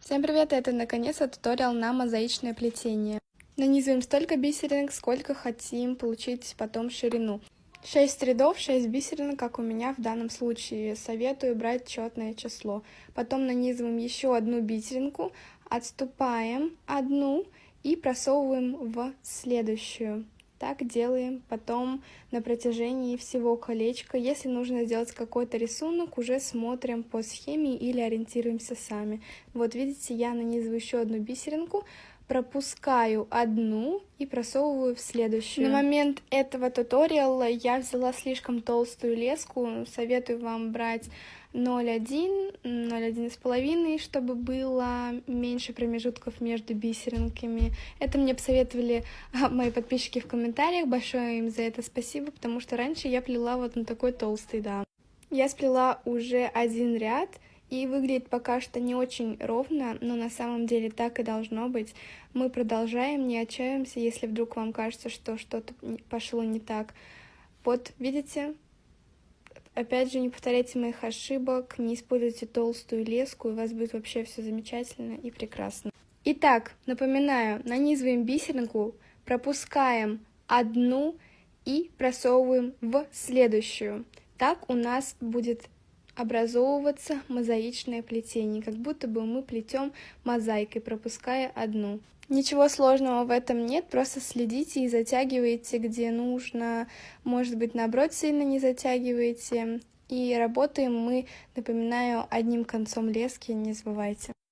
Всем привет! Это наконец-то туториал на мозаичное плетение. Нанизываем столько бисеринок, сколько хотим получить потом ширину. 6 рядов, 6 бисеринок, как у меня в данном случае. Советую брать четное число. Потом нанизываем еще одну бисеринку, отступаем одну и просовываем в следующую. Так делаем потом на протяжении всего колечка. Если нужно сделать какой-то рисунок, уже смотрим по схеме или ориентируемся сами. Вот видите, я нанизываю еще одну бисеринку, пропускаю одну и просовываю в следующую. На момент этого туториала я взяла слишком толстую леску. Советую вам брать 0,1, 0,1,5, чтобы было меньше промежутков между бисеринками. Это мне посоветовали мои подписчики в комментариях. Большое им за это спасибо, потому что раньше я плела вот на такой толстой, да. Я сплела уже один ряд, и выглядит пока что не очень ровно, но на самом деле так и должно быть. Мы продолжаем, не отчаиваемся, если вдруг вам кажется, что что-то пошло не так. Вот, видите? Опять же, не повторяйте моих ошибок, не используйте толстую леску, и у вас будет вообще все замечательно и прекрасно. Итак, напоминаю, нанизываем бисеринку, пропускаем одну и просовываем в следующую. Так у нас будет образовываться мозаичное плетение, как будто бы мы плетем мозаикой, пропуская одну. Ничего сложного в этом нет, просто следите и затягивайте, где нужно, может быть, наоборот, сильно не затягиваете. И работаем мы, напоминаю, одним концом лески, не забывайте.